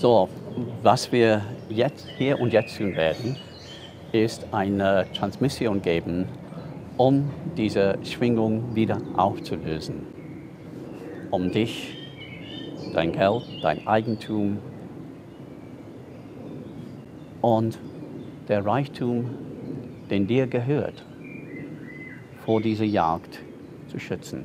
So, was wir jetzt, hier und jetzt tun werden, ist eine Transmission geben, um diese Schwingung wieder aufzulösen. Um dich, dein Geld, dein Eigentum und der Reichtum, den dir gehört, vor dieser Jagd zu schützen.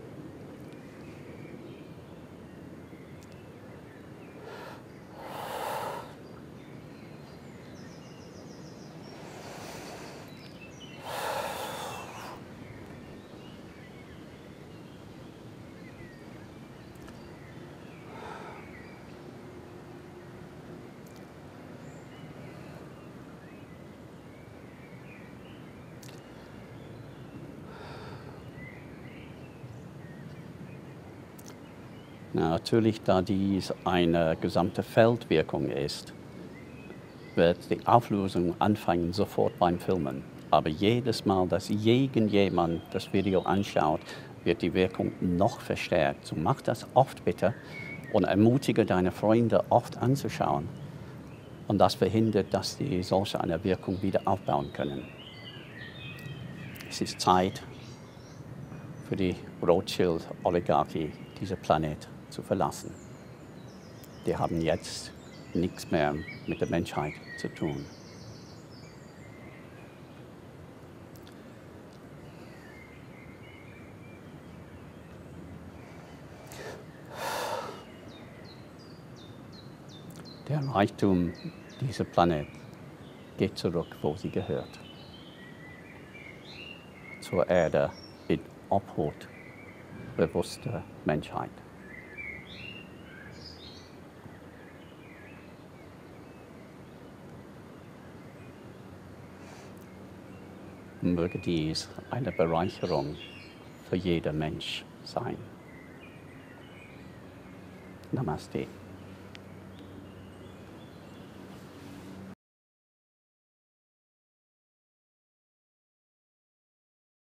Natürlich, da dies eine gesamte Feldwirkung ist, wird die Auflösung anfangen sofort beim Filmen. Aber jedes Mal, dass jemand das Video anschaut, wird die Wirkung noch verstärkt. So mach das oft bitte und ermutige deine Freunde oft anzuschauen. Und das verhindert, dass die solche eine Wirkung wieder aufbauen können. Es ist Zeit für die Rothschild-Oligarchie, diesen Planet zu verlassen. Die haben jetzt nichts mehr mit der Menschheit zu tun. Der Reichtum dieser Planet geht zurück, wo sie gehört. Zur Erde in Obhut bewusster Menschheit. Möge dies eine Bereicherung für jeden Mensch sein. Namaste.